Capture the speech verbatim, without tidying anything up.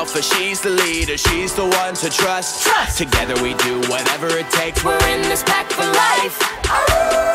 alpha, she's the leader, she's the one to trust. Trust. Together we do whatever it takes, we're in this pack for life.